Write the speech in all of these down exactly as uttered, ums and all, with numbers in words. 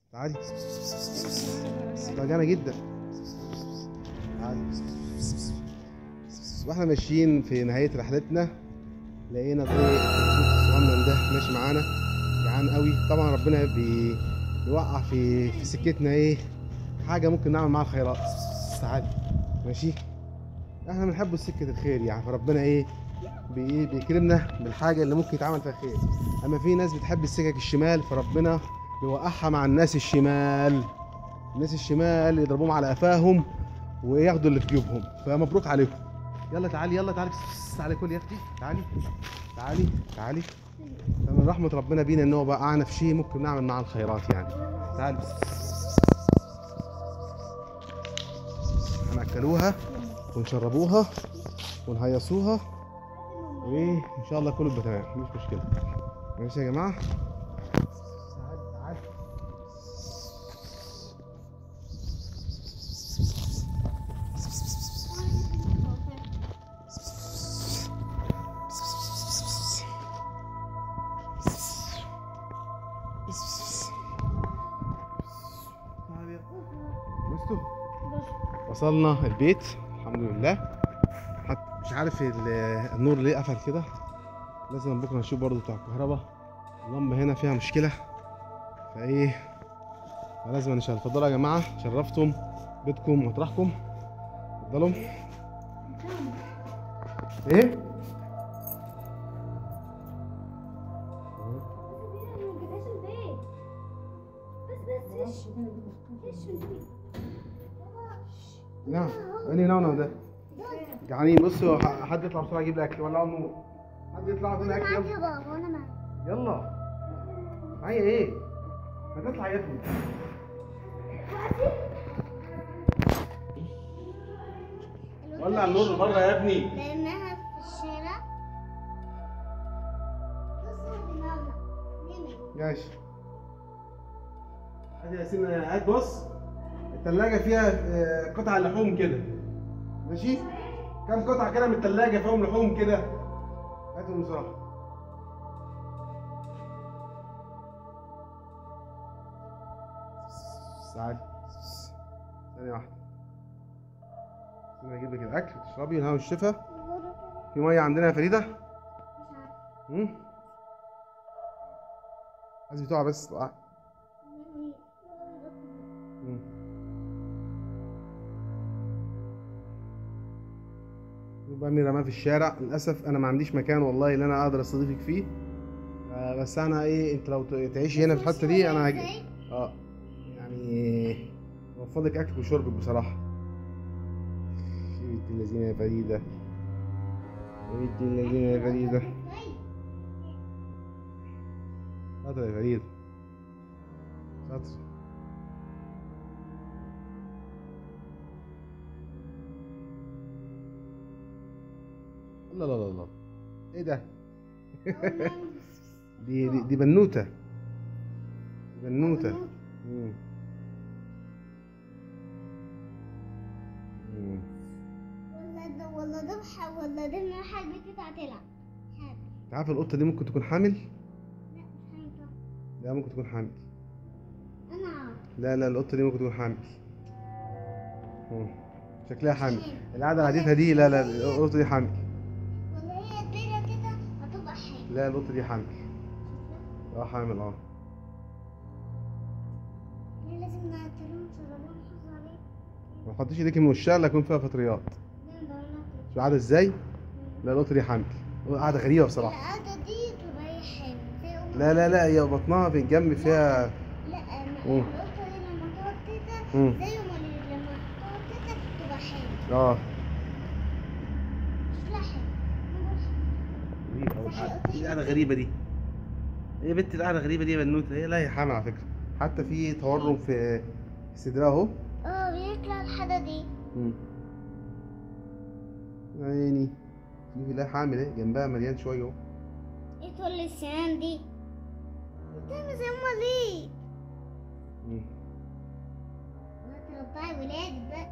تعالي. تعجانة جدا. تعالي. واحنا ماشيين في نهاية رحلتنا لقينا طريق الصغنن ده ماشي معانا جعان قوي. طبعا ربنا بي... بيوقع في في سكتنا ايه حاجة ممكن نعمل معاها الخيرات. تعالي ماشي. احنا بنحب سكة الخير يعني، فربنا ايه بي... بيكرمنا بالحاجة اللي ممكن يتعمل فيها خير. اما في ناس بتحب السكك الشمال فربنا بيوقعها مع الناس الشمال. الناس الشمال يضربوهم على قفاهم وياخدوا اللي في جيوبهم. فمبروك عليكم. يلا تعالي يلا تعالي تعالي كل يا اختي. تعالي تعالي تعالي. من رحمة ربنا بينا ان هو وقعنا في شيء ممكن نعمل معاه الخيرات يعني. تعالي. هنأكلوها ونشربوها ونهيصوها وايه ان شاء الله كله يبقى تمام مش مشكلة. ماشي يا جماعة. بصوا وصلنا البيت الحمد لله. حتى مش عارف النور ليه قفل كده، لازم بكره نشوف برضو بتاع الكهرباء. اللمبه هنا فيها مشكله فايه فلازم نشغل. اتفضلوا يا جماعه، شرفتم بيتكم ومطرحكم. اتفضلوا. ايه نعم اني نونو ده جعانين. بصوا حد يطلع بسرعه يجيب لي اكل ولا النور. حد يطلع يجيب لي اكل. يلا يا بابا وانا معاك. يلا معايا ايه؟ ما تطلع يا ابني. ولع النور بره يا ابني. لانها في الشارع. بص يا ماما ماشي. ادي يا ياسين هات. بص الثلاجه فيها قطع لحوم كده ماشي. كام قطعه كده من الثلاجه فيهم لحوم كده. هاتهم بسرعه. تعالي ثانيه واحده. انا اجيب لك الاكل تشربي الهوا والشفا. في ميه عندنا يا فريده؟ امم عايز بتوع بس تقع. بامي رماه في الشارع للاسف. انا ما عنديش مكان والله اللي انا اقدر استضيفك فيه. آه بس انا ايه انت لو تعيشي هنا في الحته دي انا هاجي. اه يعني اوفضلك اكلك وشربك بصراحه. يا بنت اللذينه يا فريده. يا بنت اللذينه يا فريده. شاطره يا فريده شاطره. لا لا لا لا ايه ده؟ دي دي, دي بنوته. دي بنوته. مم. مم. ولا ده ولا ده بح- ولا ده انها حاجه كده هتلعب. انت عارف القطه دي ممكن تكون حامل؟ لا مش حاجه. لا ممكن تكون حامل. انا عارف. لا لا القطه دي ممكن تكون حامل. مم. شكلها حامل. القعده اللي قعدتها دي لا لا القطه دي حامل. ولا هي كبيره كده هتبقى حاجه. لا القطه دي حامل. اه حامل اه. ليه لازم نقتلهم نشربهم نحافظ عليهم؟ ما تحطيش ايديك من وشها لا يكون فيها فطريات. ليه بقول لك؟ شو قاعده ازاي؟ لا القطه دي حامل. قاعده غريبه بصراحه. القعده دي تبقى هي حامل زي أم لا لا لا هي بطنها في الجنب فيها. لا مم. القطه دي لما تقعد كده مم. زي ما لما تقعد كده تبقى حامل. اه شكلها حلو. غريبه أوي القعده. ايه القعده الغريبه دي؟ ايه يا بنت القعده الغريبه دي يا بنوته؟ هي لا هي حامل على فكره. حتى في تورم في صدرها اهو. اه بيطلع الحاجه دي. امم عيني. شوفي لا حامل اهي جنبها مليان شويه اهو. ايه كل السنان دي؟ بتعمل زي امال ليه؟ امم ما ترضعي ولادك بقى.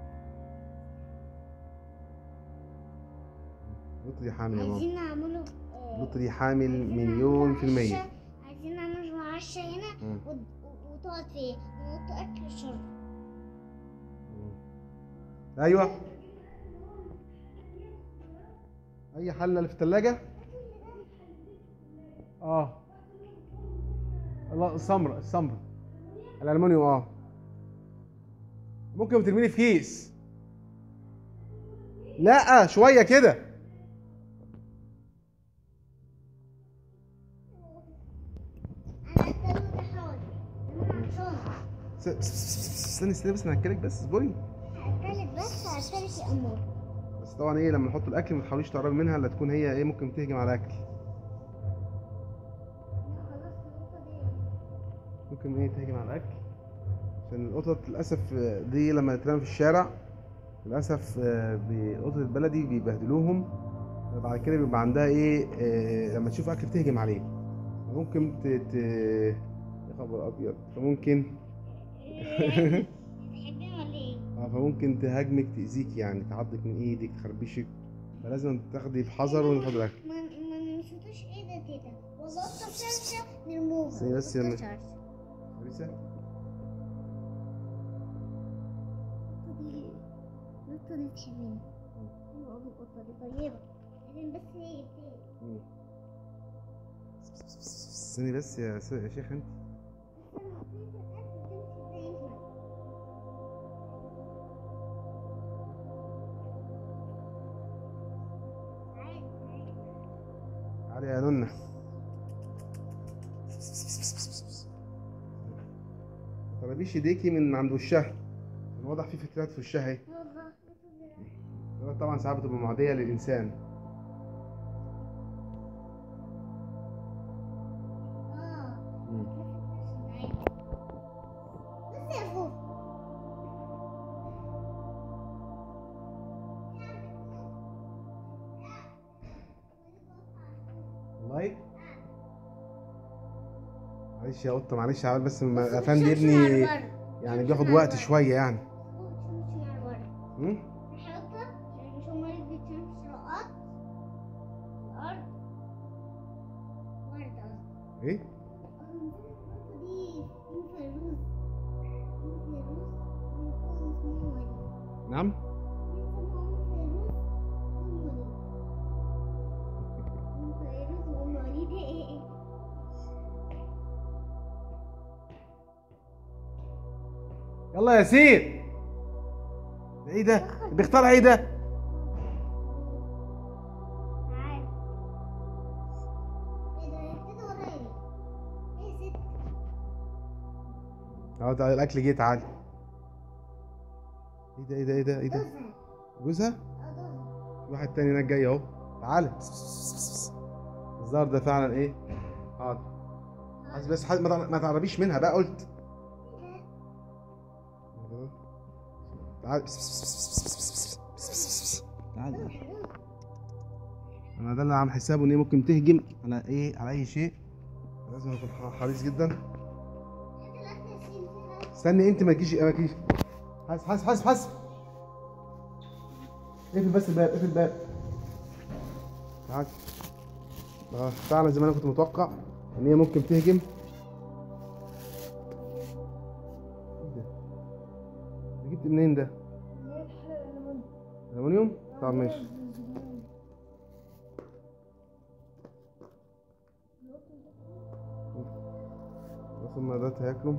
القطه دي حامل يا ماما. عايزين نعمله القطه دي حامل مليون في الميه. عايزين نعمله عشا هنا مم. وت- وتقعد فيه ونحط اكل وشرب. ايوه، اي حله اللي في الثلاجه. اه لا، السمرة السمرة الالمونيوم. اه ممكن ترميني في كيس. لا شويه كده. انا التلج ده حاضر. انا عطشان. س- س- س- استني استني بس، انا هاكلك بس، اصبري. هاكلك بس هاكلك يا امور. بس طبعا ايه، لما نحط الاكل ما تحاوليش تقربي منها، لا تكون هي ايه ممكن تهجم على الاكل. خلاص النقطة دي. ممكن ايه تهجم على الاكل، عشان القطط للاسف آه، دي لما تترمى في الشارع للاسف آه، ب- القطط البلدي بيبهدلوهم. بعد كده بيبقى عندها ايه آه، لما تشوف اكل بتهجم عليه. ممكن ت ت يا خبر ابيض، فممكن بتحبني ولا ايه؟ اه فممكن تهاجمك، تاذيك يعني، تعضك من ايدك، تخربشك. فلازم تاخدي بحذر وناخد الاكل. ما ما نشوفش ايه ده تيتا، والله قطة شرشة نرموها. استني بس يا قطة م- شرشة. لسه القطة دي بتحبني. حلوة أوي القطة دي، طيبة. لازم بس هي تاني. مم. استني بس يا س- يا شيخ انت. بس لما تيجي الأكل تمشي زي ما. عادي عادي. تعالي يا نونة. ما تقربيش ايديكي من عند وشها، عشان واضح في فترات في وشها اهي. والله الفترات طبعا ساعات بتبقى معدية للإنسان. اه. مم. بس يا فوق. والله معلش يا قطة، معلش يا عبال، بس م- بص افندي بتمشي على ابني بره. يعني بتمشي بياخد على وقت بره. شوية يعني. بتمشي على بره. مم؟ الحيطة يعني شو مريض بتمشي رقات الأرض. وردة قصدي. ايه؟ النقطة دي من فيروز. من فيروز. بيكون اسمه وليد. نعم؟ اسمه فيروز وأم وليد. من فيروز وأم وليد. ايه ايه يلا يا ياسين. ده ايه ده؟ بيخترع ايه ده؟ تعال. ايه ده؟ كده ورايا. ايه يا ست؟ اهو تعالى الاكل جه، تعالى. ايه ده ايه ده ايه ده ايه ده؟ جوزها. جوزها؟ اه جوزها. في واحد تاني هناك جاي اهو. تعالى. الظاهر ده فعلا ايه؟ حاضر. بس بس حد- ما تع- ما تقربيش منها بقى قلت. تعالى. تعالى. انا ده اللي عامل حسابه ان هي ممكن تهجم على ايه، على اي شيء. لازم اكون ح- حريص جدا. استني انت، ما تجيش ما تجيش. حاسب حاسب حاسب حاسب. اقفل بس الباب، اقفل الباب. تعالى. اه فعلا زي ما انا كنت متوقع ان هي ممكن تهجم. ايه ده؟ ده جبت منين ده؟ الومنيوم؟ طب ماشي. بس هما دلوقتي هياكلوا.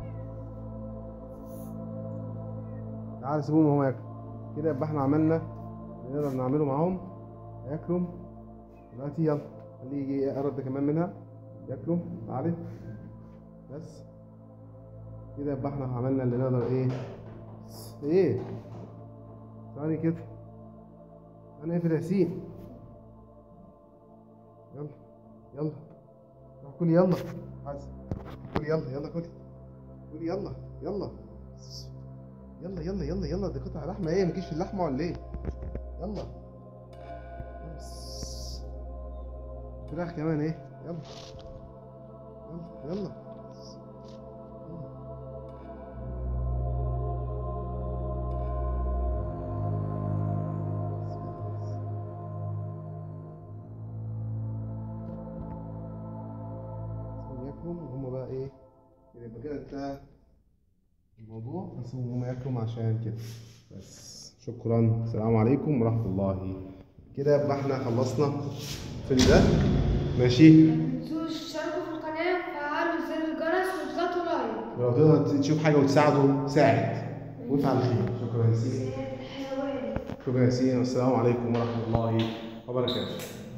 تعالى سيبوهم هما ياكلوا كده، يبقى احنا عملنا اللي نقدر نعمله معاهم. هياكلوا دلوقتي، يلا خليه يجي يقرب ده كمان منها ياكلوا. تعالى بس كده، يبقى احنا عملنا اللي نقدر. ايه ايه ثاني كده، انا اقفل ياسين. يلا يلا روح كلي يلا. عايز كلي يلا يلا كلي كلي يلا يلا يلا يلا يلا يلا. دي قطع لحمه، ايه مالكيش في اللحمه ولا ايه؟ يلا بس. فراخ كمان ايه. يلا يلا يلا. ياكلهم وهم بقى ايه، يبقى كده انتهى الموضوع، بسيبهم هم ياكلوا عشان كده بس. شكرا، السلام عليكم ورحمه الله. كده يبقى احنا خلصنا الفيلم ده. ماشي، ما تنسوش تشتركوا في القناة وتفعلوا زر الجرس وتضغطوا لايك. ولو تقدر تشوف حاجه وتساعده ساعد وافعل خير. شكرا يا ياسين. الحيوان. شكرا يا ياسين، والسلام عليكم ورحمه الله وبركاته.